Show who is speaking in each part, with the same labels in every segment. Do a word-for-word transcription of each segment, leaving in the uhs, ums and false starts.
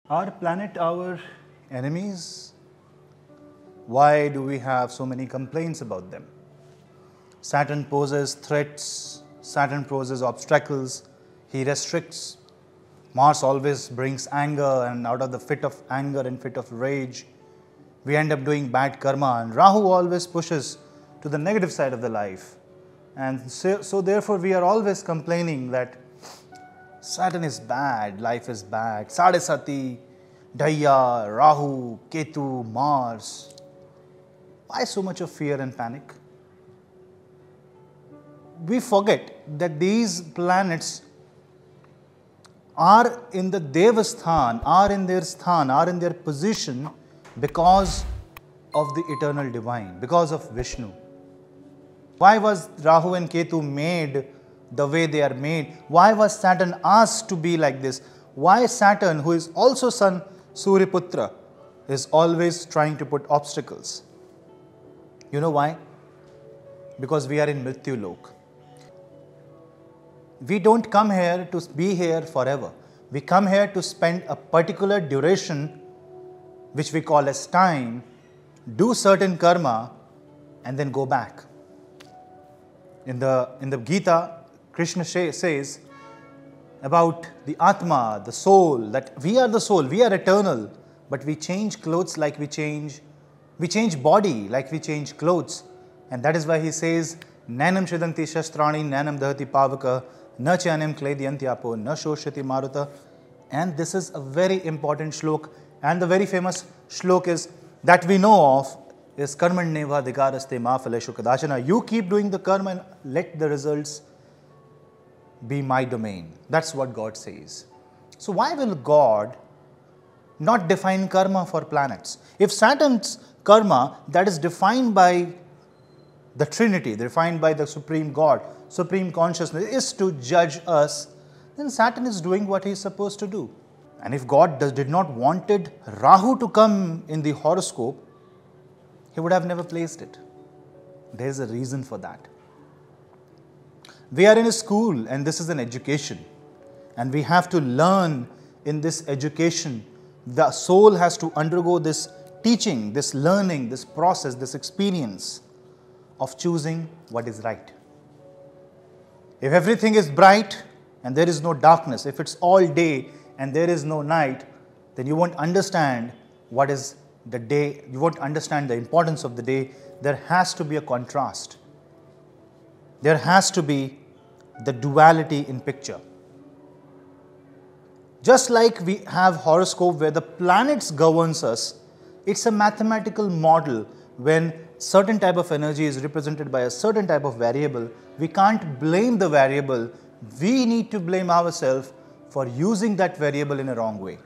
Speaker 1: Are planet our enemies? Why do we have so many complaints about them? Saturn poses threats, Saturn poses obstacles, he restricts. Mars always brings anger, and out of the fit of anger and fit of rage, we end up doing bad karma. And Rahu always pushes to the negative side of the life. And so, so therefore we are always complaining that Saturn is bad, life is bad. Sadesati, Daya, Rahu, Ketu, Mars. Why so much of fear and panic? We forget that these planets are in the Devasthan, are in their sthan, are in their position because of the eternal divine, because of Vishnu. Why was Rahu and Ketu made the way they are made? Why was Saturn asked to be like this? Why Saturn, who is also son Suryaputra, is always trying to put obstacles? You know why? Because we are in Mrityu Lok. We don't come here to be here forever. We come here to spend a particular duration, which we call as time, do certain karma, and then go back. In the, in the Gita, Krishna says about the Atma, the soul, that we are the soul, we are eternal, but we change clothes like we change, we change body like we change clothes. And that is why he says, Nainam Shidanti Shastrani, Nainam Dahati Pavaka, Na Chanam Kledyanti Apo, Na Shoshati Maruta. And this is a very important shlok. And the very famous shlok is that we know of is Karmanneva Dhikaraste Ma Phaleshu Kadachana. You keep doing the karma and let the results be my domain. That's what God says. So why will God not define karma for planets? If Saturn's karma that is defined by the Trinity, defined by the Supreme God, Supreme Consciousness, is to judge us, then Saturn is doing what he is supposed to do. And if God does, did not wanted Rahu to come in the horoscope, he would have never placed it. There is a reason for that. We are in a school and this is an education. And we have to learn in this education. The soul has to undergo this teaching, this learning, this process, this experience of choosing what is right. If everything is bright and there is no darkness, if it's all day and there is no night, then you won't understand what is the day, you won't understand the importance of the day. There has to be a contrast. There has to be the duality in picture. Just like we have horoscope where the planets governs us, it's a mathematical model. When certain type of energy is represented by a certain type of variable, we can't blame the variable. We need to blame ourselves for using that variable in a wrong way.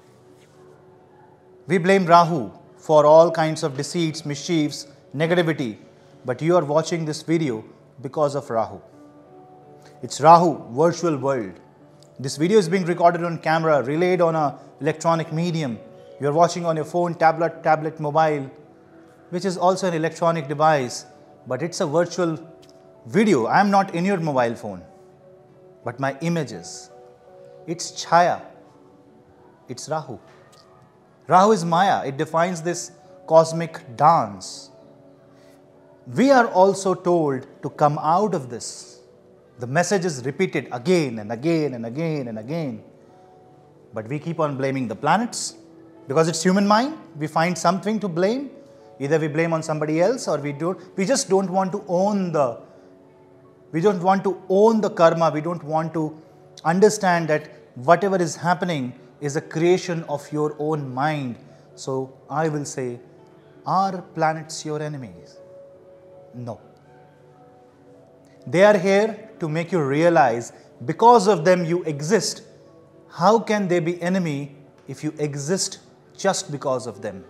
Speaker 1: We blame Rahu for all kinds of deceits, mischiefs, negativity. But you are watching this video because of Rahu. It's Rahu, virtual world. This video is being recorded on camera, relayed on an electronic medium. You are watching on your phone, tablet, tablet, mobile, which is also an electronic device, but it's a virtual video. I am not in your mobile phone, but my images. It's Chaya. It's Rahu. Rahu is Maya. It defines this cosmic dance. We are also told to come out of this. The message is repeated again and again and again and again. But we keep on blaming the planets because it's human mind. We find something to blame. Either we blame on somebody else or we don't. We just don't want to own the, we don't want to own the karma. We don't want to understand that whatever is happening is a creation of your own mind. So I will say, are planets your enemies? No. They are here to make you realize because of them you exist. How can they be enemy if you exist just because of them?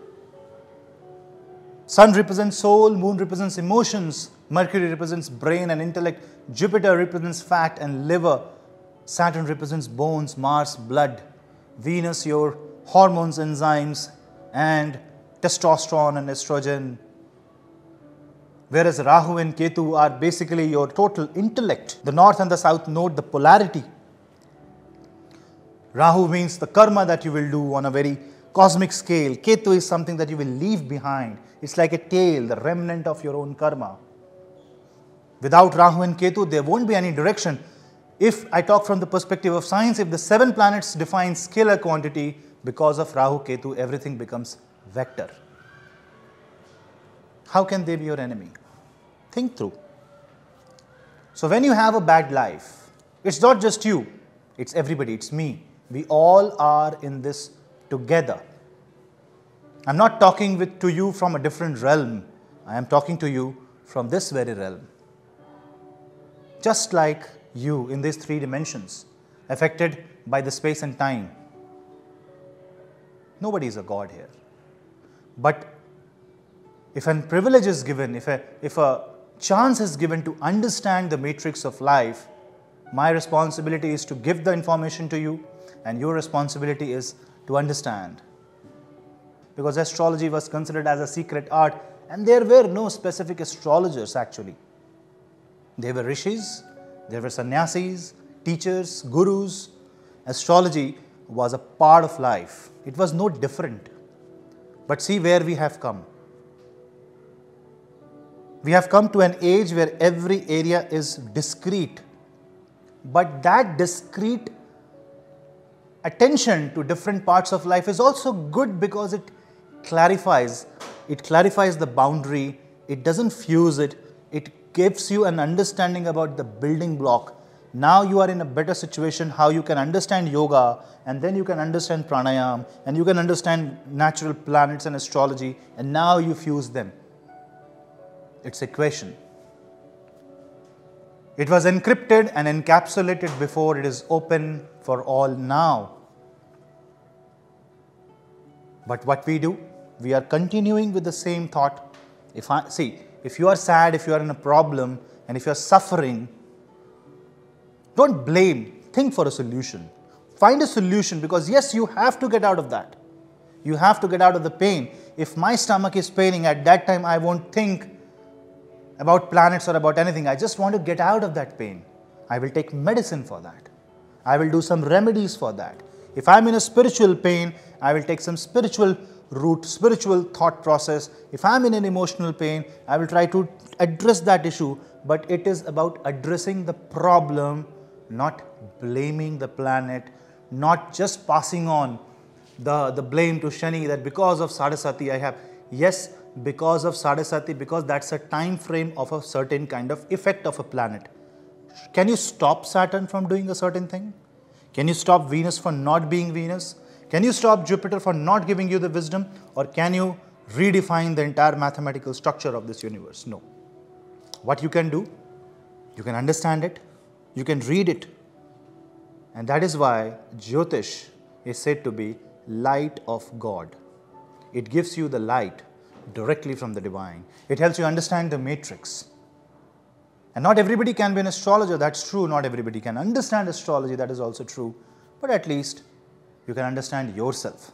Speaker 1: Sun represents soul, moon represents emotions, Mercury represents brain and intellect, Jupiter represents fat and liver, Saturn represents bones, Mars, blood, Venus, your hormones, enzymes, and testosterone and estrogen. Whereas Rahu and Ketu are basically your total intellect. The north and the south node, the polarity. Rahu means the karma that you will do on a very cosmic scale. Ketu is something that you will leave behind. It's like a tail, the remnant of your own karma. Without Rahu and Ketu, there won't be any direction. If I talk from the perspective of science, if the seven planets define scalar quantity, because of Rahu, Ketu, everything becomes vector. How can they be your enemy? Think through. So when you have a bad life, it's not just you, it's everybody, it's me. We all are in this together. I'm not talking with, to you from a different realm. I am talking to you from this very realm. Just like you in these three dimensions, affected by the space and time. Nobody is a god here. But if a privilege is given, if a, if a chance is given to understand the matrix of life, my responsibility is to give the information to you, and your responsibility is to understand. Because astrology was considered as a secret art, and there were no specific astrologers actually. There were rishis, there were sannyasis, teachers, gurus. Astrology was a part of life. It was no different. But see where we have come. We have come to an age where every area is discrete. But that discrete attention to different parts of life is also good because it clarifies. It clarifies the boundary. It doesn't fuse it. It gives you an understanding about the building block. Now you are in a better situation how you can understand yoga, and then you can understand pranayam, and you can understand natural planets and astrology, and now you fuse them. It's equation. It was encrypted and encapsulated before. It is open for all now. But what we do, we are continuing with the same thought. If I see, if you are sad, if you are in a problem, and if you are suffering, don't blame, think for a solution. Find a solution, because yes, you have to get out of that. You have to get out of the pain. If my stomach is paining, at that time I won't think about planets or about anything. I just want to get out of that pain. I will take medicine for that. I will do some remedies for that. If I'm in a spiritual pain, I will take some spiritual route, spiritual thought process. If I'm in an emotional pain, I will try to address that issue. But it is about addressing the problem, not blaming the planet, not just passing on the, the blame to Shani that because of Sadhasati I have. Yes, because of Sadhasati, because that's a time frame of a certain kind of effect of a planet. Can you stop Saturn from doing a certain thing? Can you stop Venus for not being Venus? Can you stop Jupiter for not giving you the wisdom? Or can you redefine the entire mathematical structure of this universe? No. What you can do, you can understand it, you can read it. And that is why Jyotish is said to be light of God. It gives you the light directly from the divine. It helps you understand the matrix. And not everybody can be an astrologer, that's true. Not everybody can understand astrology, that is also true. But at least you can understand yourself.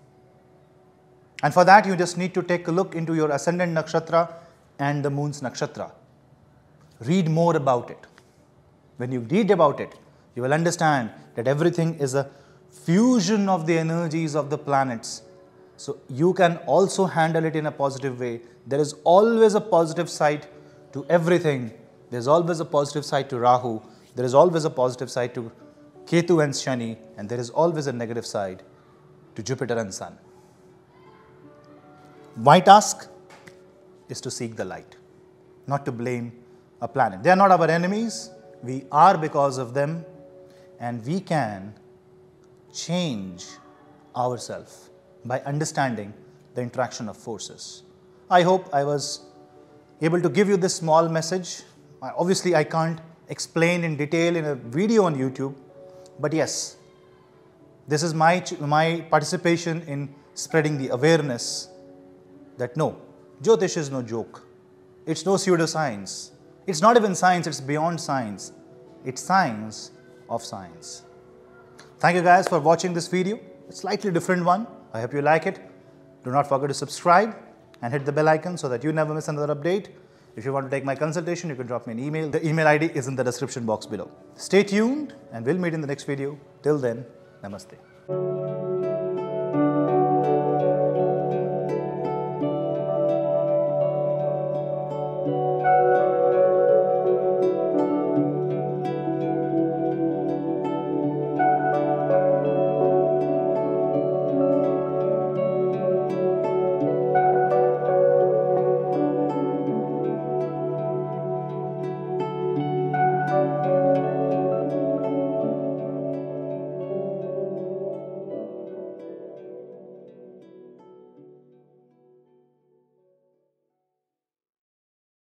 Speaker 1: And for that, you just need to take a look into your ascendant nakshatra and the moon's nakshatra. Read more about it. When you read about it, you will understand that everything is a fusion of the energies of the planets. So you can also handle it in a positive way. There is always a positive side to everything. There is always a positive side to Rahu. There is always a positive side to Ketu and Shani. And there is always a negative side to Jupiter and Sun. My task is to seek the light, not to blame a planet. They are not our enemies. We are because of them. And we can change ourselves by understanding the interaction of forces. I hope I was able to give you this small message. Obviously, I can't explain in detail in a video on YouTube, but yes, this is my, my participation in spreading the awareness that no, Jyotish is no joke. It's no pseudoscience. It's not even science, it's beyond science. It's science of science. Thank you guys for watching this video. A slightly different one. I hope you like it. Do not forget to subscribe and hit the bell icon so that you never miss another update. If you want to take my consultation, you can drop me an email. The email I D is in the description box below. Stay tuned and we'll meet in the next video. Till then, Namaste.